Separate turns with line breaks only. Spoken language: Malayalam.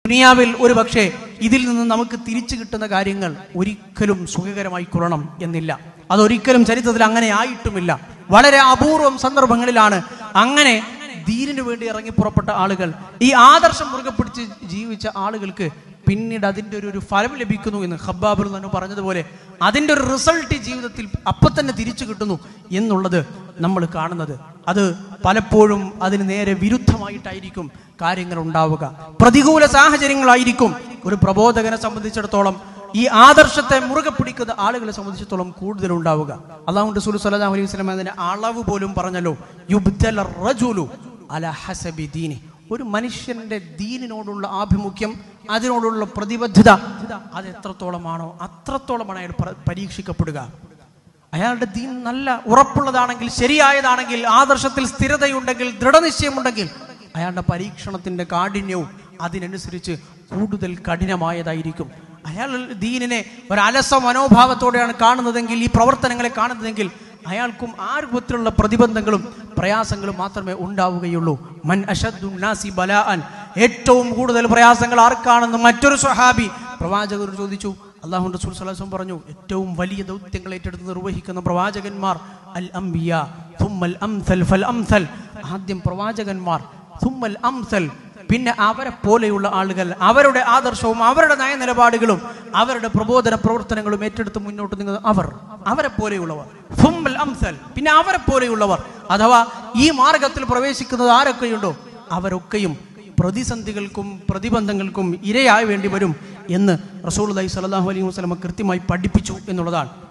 ദുനിയാവിൽ ഒരു പക്ഷേ ഇതിൽ നിന്ന് നമുക്ക് തിരിച്ചു കിട്ടുന്ന കാര്യങ്ങൾ ഒരിക്കലും സുഖകരമായി കൊള്ളണം എന്നില്ല. അതൊരിക്കലും ചരിത്രത്തിൽ അങ്ങനെ ആയിട്ടുമില്ല. വളരെ അപൂർവം സന്ദർഭങ്ങളിലാണ് അങ്ങനെ ദീനിനു വേണ്ടി ഇറങ്ങി പുറപ്പെട്ട ആളുകൾ, ഈ ആദർശം മുറുകെ പിടിച്ച് ജീവിച്ച ആളുകൾക്ക് പിന്നീട് അതിൻ്റെ ഒരു ഫലം ലഭിക്കുന്നു എന്ന് ഖബ്ബാബ് തന്നെ പറഞ്ഞതുപോലെ അതിൻ്റെ ഒരു റിസൾട്ട് ജീവിതത്തിൽ അപ്പം തന്നെ തിരിച്ചു കിട്ടുന്നു എന്നുള്ളത് നമ്മൾ കാണുന്നത്. അത് പലപ്പോഴും അതിന് നേരെ വിരുദ്ധമായിട്ടായിരിക്കും കാര്യങ്ങൾ ഉണ്ടാവുക. പ്രതികൂല സാഹചര്യങ്ങളായിരിക്കും ഒരു പ്രബോധകനെ സംബന്ധിച്ചിടത്തോളം, ഈ ആദർശത്തെ മുറുകെ പിടിക്കുന്ന ആളുകളെ സംബന്ധിച്ചിടത്തോളം കൂടുതൽ ഉണ്ടാവുക. അല്ലാഹു റസൂൽ സ്വല്ലല്ലാഹു അലൈഹി വസല്ലം അതിന്റെ അളവ് പോലും പറഞ്ഞല്ലോ, യുബ്തല റജുലു അലാ ഹസബി ദീനി. ഒരു മനുഷ്യന്റെ ദീനിനോടുള്ള ആഭിമുഖ്യം, അതിനോടുള്ള പ്രതിബദ്ധത അത് എത്രത്തോളമാണോ അത്രത്തോളമാണ് അയാൾ പരീക്ഷിക്കപ്പെടുക. അയാളുടെ ദീൻ നല്ല ഉറപ്പുള്ളതാണെങ്കിൽ, ശരിയായതാണെങ്കിൽ, ആദർശത്തിൽ സ്ഥിരതയുണ്ടെങ്കിൽ, ദൃഢനിശ്ചയമുണ്ടെങ്കിൽ അയാളുടെ പരീക്ഷണത്തിന്റെ കാഠിന്യവും അതിനനുസരിച്ച് കൂടുതൽ കഠിനമായതായിരിക്കും. അയാൾ ദീനിനെ ഒരു അലസ മനോഭാവത്തോടെയാണ് കാണുന്നതെങ്കിൽ, ഈ പ്രവർത്തനങ്ങളെ കാണുന്നതെങ്കിൽ അയാൾക്കും ആ രൂപത്തിലുള്ള പ്രതിബന്ധങ്ങളും പ്രയാസങ്ങളും മാത്രമേ ഉണ്ടാവുകയുള്ളൂ. മൻ അശദ്ദു നാസി ബലാഅൻ, ഏറ്റവും കൂടുതൽ പ്രയാസങ്ങൾ ആർക്കാണെന്ന് മറ്റൊരു സ്വഹാബി പ്രവാചകർ ചോദിച്ചു. അല്ലാഹു റസൂൽ സ്വല്ലല്ലാഹു അലൈഹി വസല്ലം പറഞ്ഞു, ഏറ്റവും വലിയ ദൗത്യങ്ങൾ ഏറ്റെടുത്ത് നിർവഹിക്കുന്ന പ്രവാചകന്മാർ അൽ അംബിയാ തുമ്മൽ അംസൽ ഫൽ അംസൽ. ആദ്യം പ്രവാചകന്മാർ, തുമ്മൽ അംസൽ, പിന്നെ അവരെ പോലെയുള്ള ആളുകൾ, അവരുടെ ആദർശവും അവരുടെ നയനിലപാടുകളും അവരുടെ പ്രബോധന പ്രവർത്തനങ്ങളും ഏറ്റെടുത്ത് മുന്നോട്ട് നീങ്ങുന്ന അവരെ പോലെയുള്ളവർ. ഫുമ്മൽ അംസൽ, പിന്നെ അവരെ പോലെയുള്ളവർ. അഥവാ ഈ മാർഗത്തിൽ പ്രവേശിക്കുന്നത് ആരൊക്കെയുണ്ടോ അവരൊക്കെയും പ്രതിസന്ധികൾക്കും പ്രതിബന്ധങ്ങൾക്കും ഇരയായി വേണ്ടി വരും എന്ന് റസൂലുള്ളാഹി സ്വല്ലല്ലാഹു അലൈഹി വസല്ലം കൃത്യമായി പഠിപ്പിച്ചു എന്നുള്ളതാണ്.